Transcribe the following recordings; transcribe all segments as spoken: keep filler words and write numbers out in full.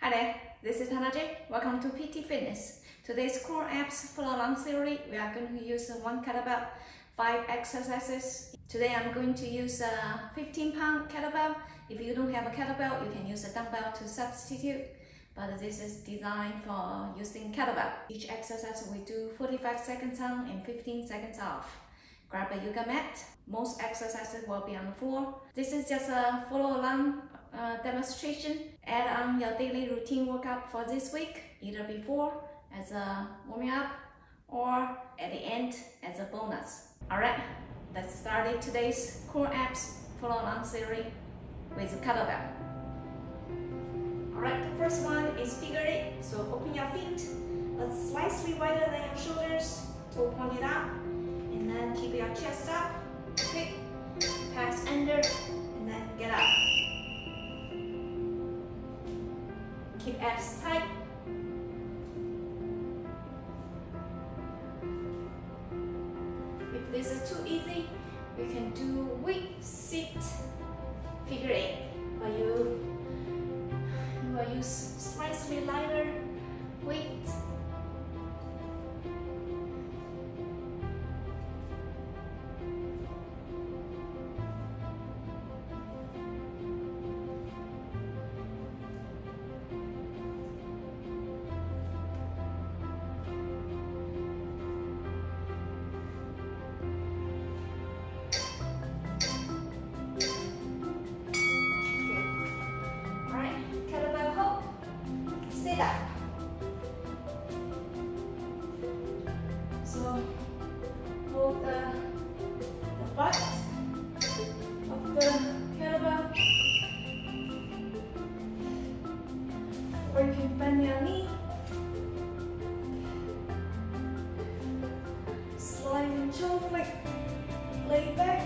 Hi there, this is Hanaji. Welcome to P T Fitness. Today's core abs floor long series, we are going to use one kettlebell, five exercises. Today I'm going to use a fifteen pound kettlebell. If you don't have a kettlebell, you can use a dumbbell to substitute. But this is designed for using kettlebell. Each exercise we do forty-five seconds on and fifteen seconds off. Grab a yoga mat. Most exercises will be on the floor. This is just a follow along uh, demonstration. Add on your daily routine workout for this week, either before as a warming up or at the end as a bonus. Alright, let's start today's core abs follow along series with kettlebell. Alright, the first one is figure eight. So open your feet, a slightly wider than your shoulders, toe pointed up, and then keep your chest up. Okay, pass under, and then get up. Keep abs tight. If this is too easy, you can do with sit figure eight, but you, you will use slightly lighter weight. So hold the, the butt of the kettlebell, or you can bend your knee, slide control, like lay back.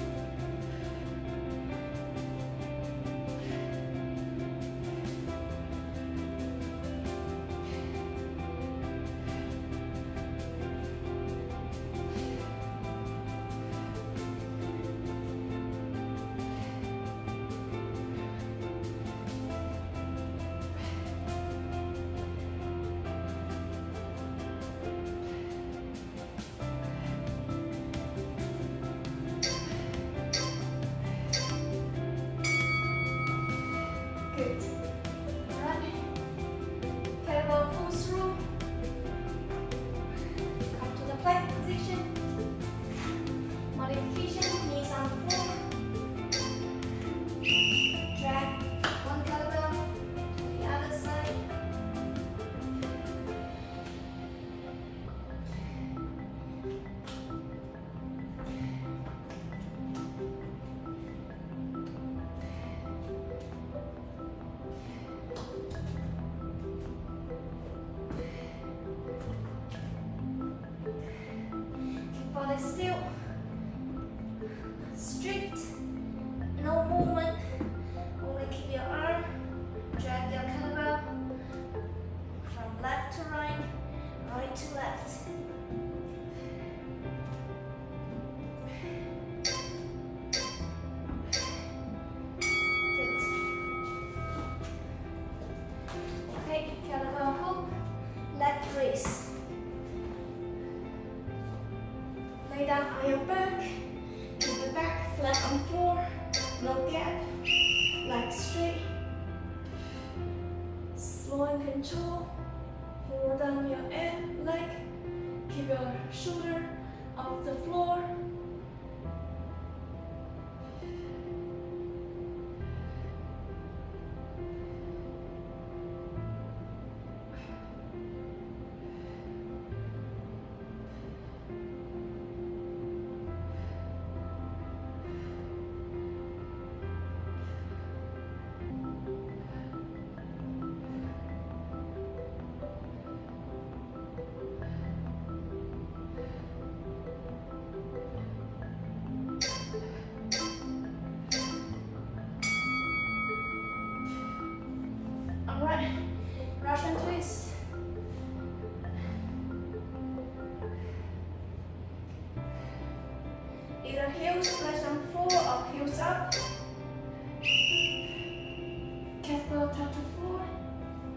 Good. Alright. Kettlebell pull through. Come to the plank position. Modification, knees on the floor. Drag one kettlebell to the other side. Body still, straight, no movement, only keep your arm, drag your kettlebell from left to right, right to left. Good. Okay, kettlebell hold, leg raise. Lay down on your back, keep your back flat on the floor, no gap, legs straight. Slow and control, pull down your leg, keep your shoulder off the floor. Russian twist. Either heels press on the floor or heels up. Kettlebell touch the floor.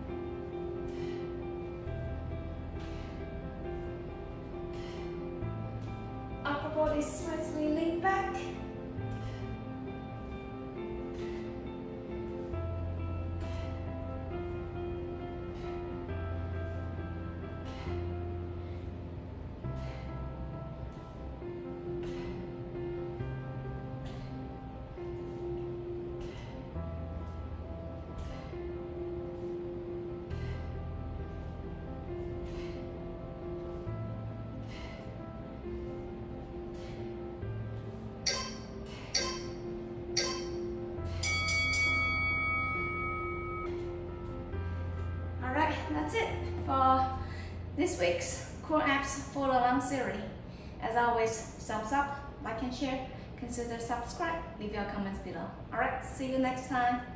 slowly, slightly lean back. Alright, that's it for this week's core abs for the lung series. As always, thumbs up, like and share, consider subscribe, leave your comments below. Alright, see you next time.